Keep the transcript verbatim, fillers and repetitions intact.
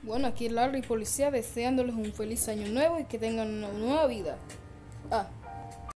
Bueno, aquí Larry Policía deseándoles un feliz año nuevo y que tengan una nueva vida. Ah,